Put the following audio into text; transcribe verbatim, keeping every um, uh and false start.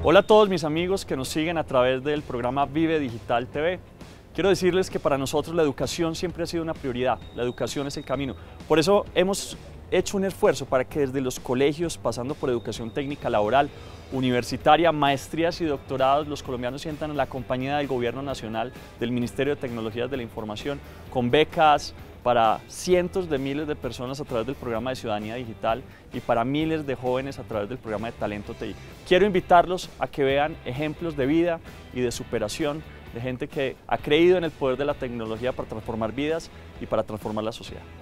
Hola a todos mis amigos que nos siguen a través del programa Vive Digital T V. Quiero decirles que para nosotros la educación siempre ha sido una prioridad, la educación es el camino. Por eso hemos hecho un esfuerzo para que desde los colegios, pasando por educación técnica laboral, universitaria, maestrías y doctorados, los colombianos sientan en la compañía del Gobierno Nacional, del Ministerio de Tecnologías de la Información, con becas para cientos de miles de personas a través del programa de Ciudadanía Digital y para miles de jóvenes a través del programa de Talento T I. Quiero invitarlos a que vean ejemplos de vida y de superación de gente que ha creído en el poder de la tecnología para transformar vidas y para transformar la sociedad.